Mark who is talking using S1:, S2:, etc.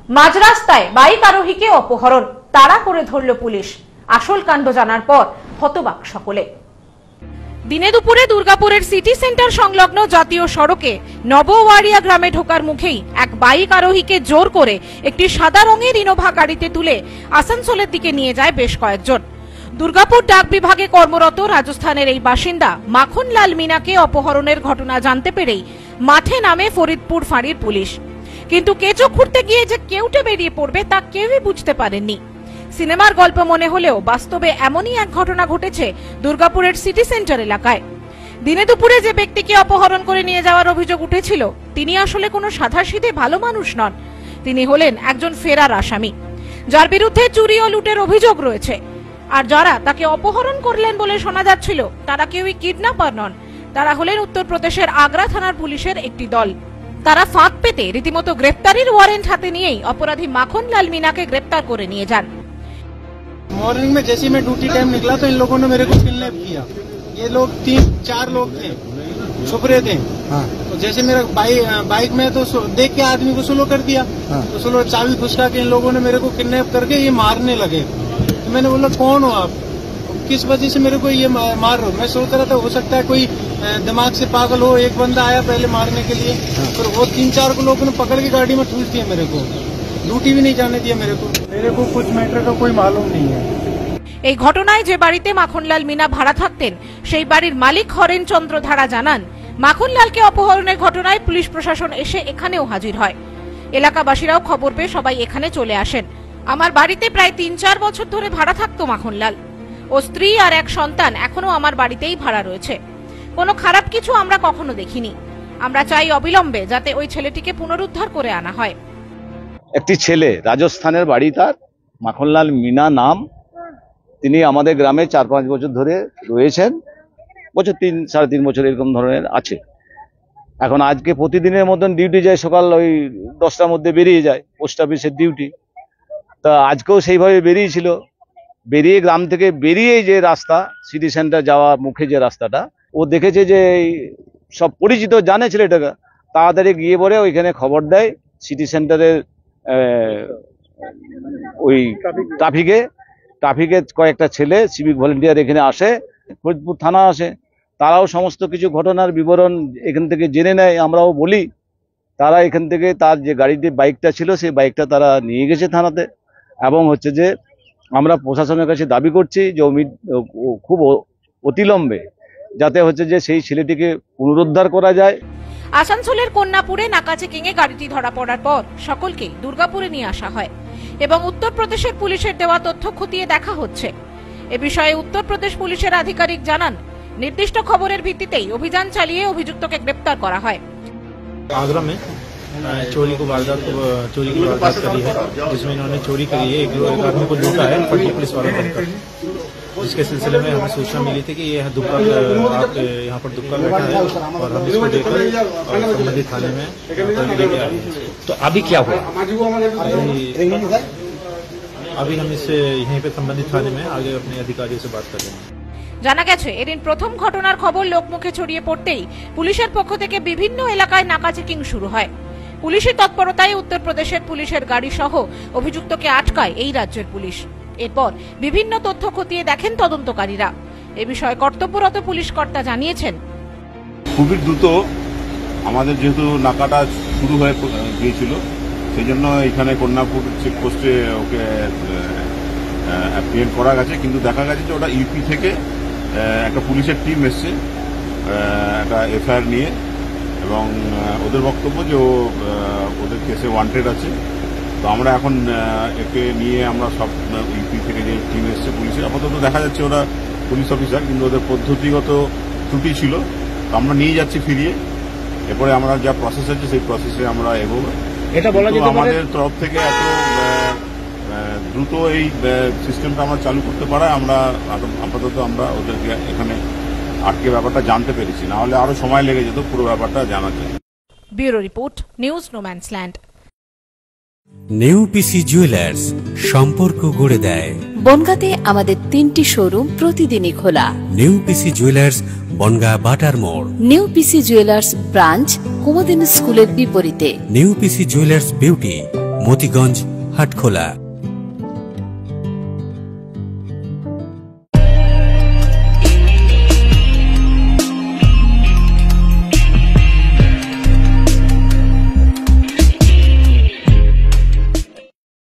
S1: মাঝ রাস্তায় বাইক আরোহীকে অপহরণ, তাড়া করে ধরল পুলিশ। আসল কাণ্ড জানার পর হতবাক সকলে। দিনে দুপুরে দুর্গাপুরের সিটি সেন্টার সংলগ্ন জাতীয় সড়কে নবওয়ারিয়া গ্রামে ঢোকার মুখেই এক বাইক আরোহীকে জোর করে একটি সাদা রঙের ইনোভা গাড়িতে তুলে আসানসোলের দিকে নিয়ে যায় বেশ কয়েকজন। দুর্গাপুর ডাক বিভাগে কর্মরত রাজস্থানের এই বাসিন্দা মাখনলাল মিনাকে অপহরণের ঘটনা জানতে পেরেই মাঠে নামে ফরিদপুর ফাঁড়ির পুলিশ। কিন্তু কেঁচো খুঁড়তে গিয়ে যে কেউটে বেরিয়ে পড়বে তা কেউই বুঝতে পারেননি। সিনেমার গল্প মনে হলেও বাস্তবে এমনই এক ঘটনা ঘটেছে দুর্গাপুরের সিটি সেন্টার এলাকায়। দিনে দুপুরে যে ব্যক্তিকে অপহরণ করে নিয়ে যাওয়ার অভিযোগ উঠেছিল তিনি আসলে কোনো সাধাসিধে ভালো মানুষ নন। তিনি হলেন একজন ফেরার আসামি, যার বিরুদ্ধে চুরি ও লুটের অভিযোগ রয়েছে। আর যারা তাকে অপহরণ করলেন বলে শোনা যাচ্ছিল তারা কেউই কিডন্যাপার নন, তারা হলেন উত্তরপ্রদেশের আগ্রা থানার পুলিশের একটি দল। তারা ফাঁক পেতে রীতিমতো গ্রেফতারির ওয়ারেন্ট হাতে নিয়েই অপরাধী মাখনলাল মিনাকে গ্রেফতার করে নিয়ে যান।
S2: मॉर्निंग में जैसे मैं ड्यूटी टाइम निकला तो इन लोगों ने मेरे को किडनैप किया। ये लोग 3-4 लोग थे, छुपरे थे। हाँ। तो जैसे मेरा बाइक में तो देख के आदमी को स्लो कर दिया। हाँ। तो स्लो चाबी घुसका के इन लोगों ने मेरे को किडनैप करके ये मारने लगे। तो मैंने बोला कौन हो आप, किस वजह से मेरे को ये मार रहे हो। मैं सोच रहा था हो सकता है कोई दिमाग से पागल हो, एक बंदा आया पहले मारने के लिए। हाँ। और वो 3-4 लोगों ने पकड़ के गाड़ी में ठूस दिया मेरे को, ड्यूटी भी नहीं जाने दिया मेरे को कुछ मैटर का कोई मालूम नहीं है।
S1: এই ঘটনায় যে বাড়িতে মাখনলাল মিনা ভাড়া থাকতেন সেই বাড়ির মালিক হরেন চন্দ্র ধারা জানান, মাখনলালকে অপহরণের ঘটনায় পুলিশ প্রশাসন এসে এখানেও হাজির হয়। এলাকাবাসীরাও খবর পেয়ে সবাই এখানে চলে আসেন। আমার বাড়িতে প্রায় 3-4 বছর ধরে ভাড়া থাকতো মাখনলাল। ও স্ত্রী আর এক সন্তান এখনো আমার বাড়িতেই ভাড়া রয়েছে। কোনো খারাপ কিছু আমরা কখনো দেখিনি। আমরা চাই অবিলম্বে যাতে ওই ছেলেটিকে পুনরুদ্ধার করে আনা হয়।
S3: একটি ছেলে, রাজস্থানের বাড়ি, তার মাখনলাল মিনা নাম। তিনি আমাদের গ্রামে 4-5 বছর ধরে রয়েছেন, 3-3.5 বছর এরকম ধরনের আছে। এখন আজকে প্রতিদিনের মতন ডিউটি যায়, সকাল ওই 10টার মধ্যে বেরিয়ে যায়, পোস্ট অফিসের ডিউটি। তা আজকেও সেইভাবে বেরিয়েছিল। বেরিয়ে গ্রাম থেকে বেরিয়ে যে রাস্তা সিটি সেন্টার যাওয়া মুখে যে রাস্তাটা, ও দেখেছে যে সব পরিচিত, জানে ছেলেটাকে। তাড়াতাড়ি গিয়ে পরে ওইখানে খবর দেয় সিটি সেন্টারের ওই ট্রাফিকে কয়েকটা ছেলে সিভিক ভলেন্টিয়ার এখানে আসে, ফরিদপুর থানা আসে। তারাও সমস্ত কিছু ঘটনার বিবরণ এখান থেকে জেনে নেয়, আমরাও বলি। তারা এখান থেকে তার যে গাড়িটি বাইকটা ছিল সেই বাইকটা তারা নিয়ে গেছে থানাতে। এবং হচ্ছে যে আমরা প্রশাসনের কাছে দাবি করছি যে খুব অতিলম্বে যাতে হচ্ছে যে সেই ছেলেটিকে পুনরুদ্ধার করা যায়।
S1: আসানসোলের কন্যাপুরে নাকা চেকিংয়ে গাড়িটি ধরা পড়ার পর সকলকে দুর্গাপুরে নিয়ে আসা হয় এবং উত্তরপ্রদেশের পুলিশের দেওয়া তথ্য খতিয়ে দেখা হচ্ছে। এ বিষয়ে উত্তরপ্রদেশ পুলিশের আধিকারিক জানান, নির্দিষ্ট খবরের ভিত্তিতেই অভিযান চালিয়ে অভিযুক্তকে গ্রেপ্তার করা হয়।
S4: आगरा में चोरी की वारदात करी है, जिसमें इन्होंने चोरी करी है, एक आदमी को लूटा है पट्टी पुलिस वालों का, जिसके सिलसिले में हमें सूचना मिली थी कि ये दुक्का यहाँ पर दुक्का बैठा है और हम इसको देखकर संबंधित थाने में लेके आए हैं।
S5: तो अभी क्या हुआ?
S4: अभी हम इससे यहीं पे संबंधित थाने में आगे अपने अधिकारियों से बात कर रहे हैं।
S1: জানা গেছে এদিন প্রথম ঘটনার খবর লোকমুখে ছড়িয়ে পড়তেই পুলিশের পক্ষ থেকে বিভিন্ন এলাকায় নাকা চেকিং শুরু হয়। পুলিশের তৎপরতায় উত্তরপ্রদেশের পুলিশের গাড়ি সহ অভিযুক্তকে আটকায় এই রাজ্যের পুলিশ। এরপর বিভিন্ন তথ্য খতিয়ে দেখেন তদন্তকারীরা। এ বিষয়ে কর্তব্যরত পুলিশ কর্তা জানিয়েছেন,
S6: খুবই দ্রুত আমাদের যেহেতু নাকাটা শুরু হয়ে গিয়েছিল, সেই জন্য এখানে কন্যাপুর চেকপোস্টে ওকে অ্যাপ্রিহেন্ড করা গেছে। কিন্তু দেখা গেছে যে ওটা ইউপি থেকে একটা পুলিশের টিম এসছে একটা এফআইআর নিয়ে, এবং ওদের বক্তব্য যে ওদের কেসে ওয়ান্টেড আছে। তো আমরা এখন একে নিয়ে আমরা সব ইউপি থেকে যে টিম এসছে পুলিশের, আপাতত দেখা যাচ্ছে ওরা পুলিশ অফিসার, কিন্তু ওদের পদ্ধতিগত ত্রুটি ছিল। তো আমরা নিয়ে যাচ্ছি ফিরিয়ে, এরপরে আমরা যা প্রসেস আছে সেই প্রসেসে আমরা এগোবো।
S5: এটা বলা যেতে পারে
S6: আমাদের তরফ থেকে এত দ্রুত এই সিস্টেমটা আমরা চালু করতে পারায় আমরা আপাতত আমরা ওদেরকে এখানে আটকে ব্যাপারটা জানতে পেরেছি, না হলে আরো সময় লেগে যেত পুরো ব্যাপারটা জানার জন্য।
S1: Bureau report, news no man's land.
S7: নেউপিসি জুয়েলার্স, সম্পর্ক গড়ে দেয়।
S8: বনগাঁতে আমাদের 3টি শোরুম প্রতিদিনই খোলা।
S7: নেউপিসি জুয়েলার্স, বনগাঁ বাটার মোড়।
S8: নেউপিসি জুয়েলার্স ব্রাঞ্চ কুমুদিনী স্কুলের বিপরীতে।
S7: নেউপিসি জুয়েলার্স বিউটি, মতিগঞ্জ, হাটখোলা।